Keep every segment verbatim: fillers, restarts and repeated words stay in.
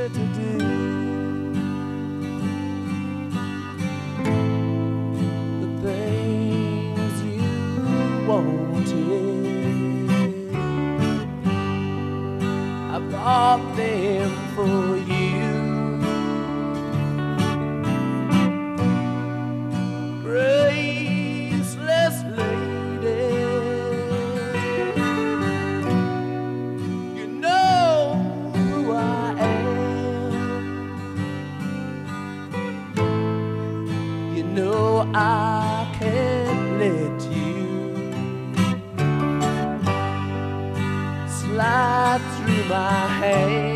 easy to do. The things you wanted, I bought them for you. Graceless lady, you know who I am. You know I can't let you slide through my hands.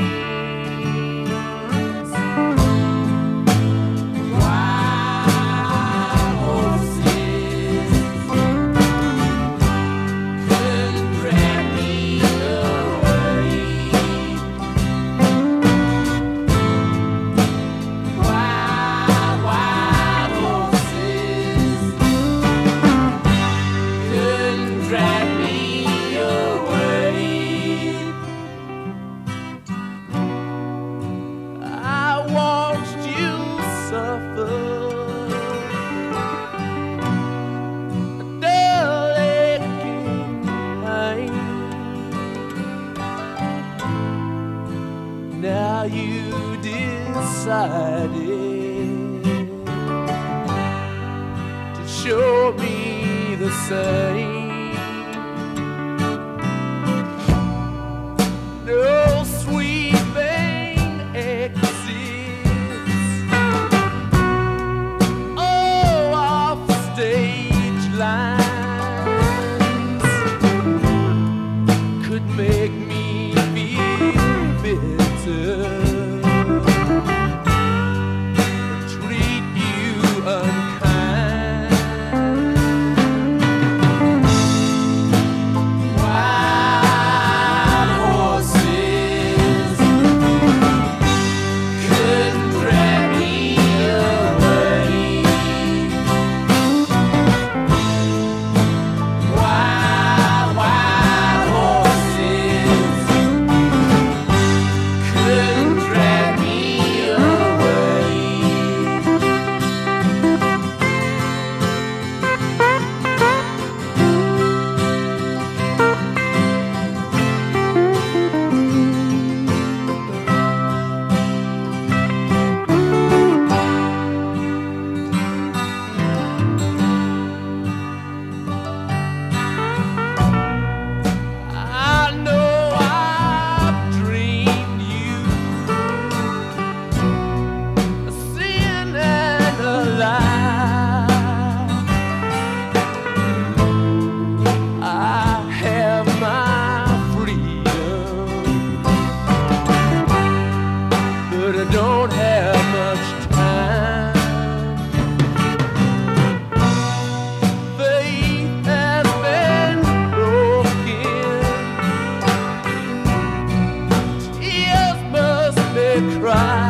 Wild horses couldn't grab me away. Wild, wild horses couldn't drag me away. I watched you suffer a dull aching pain. Now you decided to show me the same. No sweet thing exists. Oh, off stage lines could make me feel bitter, treat you unkind. Wild horses couldn't drag me away. Wild, wild horses couldn't drag me away. I know I've dreamed you a sin and a lie. I have my freedom, but I don't have much time. Faith has been broken, tears must be cried.